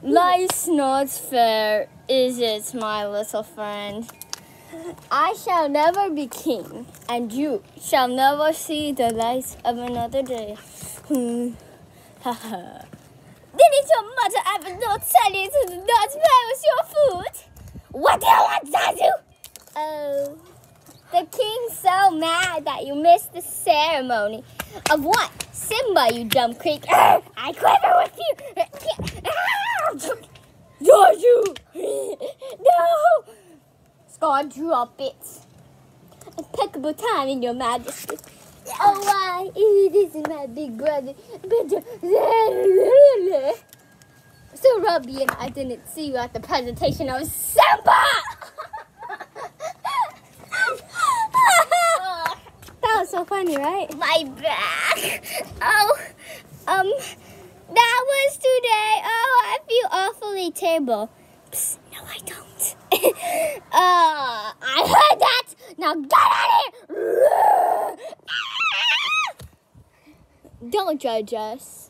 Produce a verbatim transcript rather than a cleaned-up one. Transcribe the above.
Life's not fair, is it, my little friend? I shall never be king, and you shall never see the light of another day. Hmm. Ha ha. Didn't your mother ever not tell you to not play with your food? What do you want to do? Oh, the king's so mad that you missed the ceremony. Of what? Simba, you dumb creek. I quiver with you. Don't you? No! Scar, drop it. Impeccable time in your majesty. Oh, why? It isn't my big brother. But so Robbie and I didn't see you at the presentation of Simba. That was so funny, right? My back. Oh, um, that was today. Oh, I feel awfully terrible. Psst, no, I don't. uh, I heard that. Now get out of here. Don't judge us.